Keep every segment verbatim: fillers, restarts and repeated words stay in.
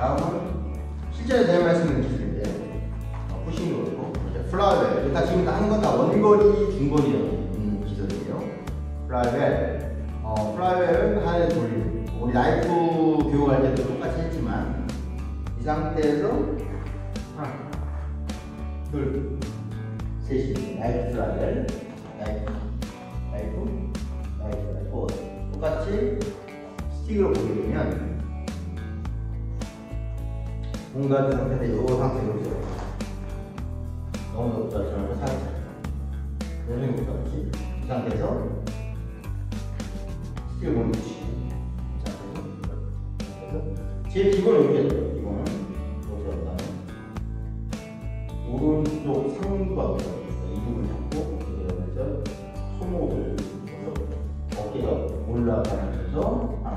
다음은 실제로 제가 말씀드린 기술인데 어, 푸싱도 그렇고 플라이웰. 일단 지금 하는 건 다 원거리, 중거리인 기술이에요. 플라이웰. 어, 플라이웰은 하나에 돌리는. 우리 나이프 교육할 때도 똑같이 했지만 이 상태에서 하나, 둘, 셋이 나이프 플라이웰, 나이프, 나이프, 나이프, 나이프. 똑같이 스틱으로 보게 되면 뭔가 그 상태인데 이 상태로 있어요. 너무 높다 저는 살짝 너무 높았지. 이 상태에서 스틱을 보는 거지. 이 상태에서 제일 기본은 여기에 있어요. 기본은 어디가 오른쪽 상부하고 이 부분 잡고 그러면서 손목을 어깨가 올라가면서 하나,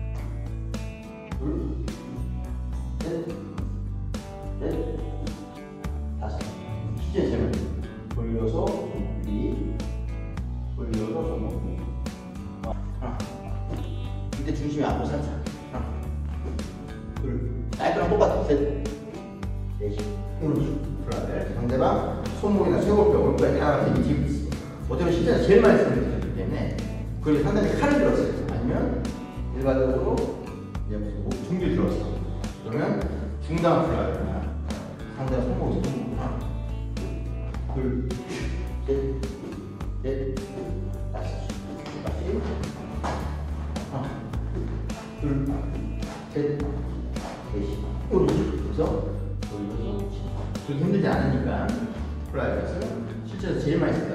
둘, 셋, 넷, 다섯. 실제 재면 돌려서 손목 위, 돌려서 손목 위. 하나. 이때 중심이 앞으로 살짝. 하나, 둘. 나이프랑 똑같아. 셋, 넷, 오른쪽. 플라이웰. 상대방 손목이나 쇄골뼈, 골뼈에 다 이 뒤에 있어. 어쩌면 실제로 제일 많이 쓰는 기술이기 때문에 그걸 상당히 칼을 들었어요. 아니면 일반적으로 이제 무슨 목 중길 들었어. 그러면 중단 플라이웰. 상대방 손목이 손목 하나, 둘, 셋, 넷, 다섯. 다시 하나, 둘, 셋, 넷. 오른쪽. 그래서 돌려서 그렇게 힘들지 않으니까 플라이웰을 실제로 제일 많이 쓴다.